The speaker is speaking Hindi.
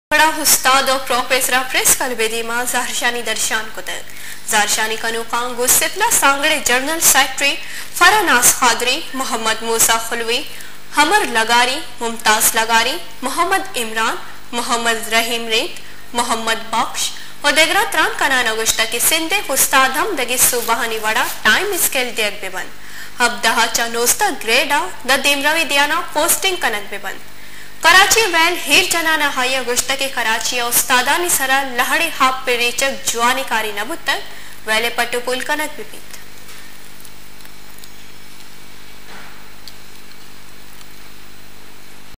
बड़ा उस्ताद और प्रोफेसर प्रेस कलबेदी मा ज़हरशानी दर्शान को तक ज़हरशानी कनुकां गुस्सिफला सांगड़े जर्नल सेक्रेटरी फरानास खादरी मोहम्मद मूसा खुलवी हमर लगारी मुमताज लगारी मोहम्मद इमरान मोहम्मद रहीम रेत मोहम्मद बख्श और देगरा त्रान कनाना गुश्ता की सिंधे उस्ताद हम दगी सुबहानी वड़ा टाइम स्केल देख बेबन अब दहा चनोस्ता ग्रेडा द देमरावी दियाना पोस्टिंग कनक बेबन कराची वैल हीर जनाना हाया गुश्ता के कराची उस्तादानी सरा लहड़ी हाप पे रेचक जुआनी कारी नबुत तक वैले पट्टुपुल कनक बिपीत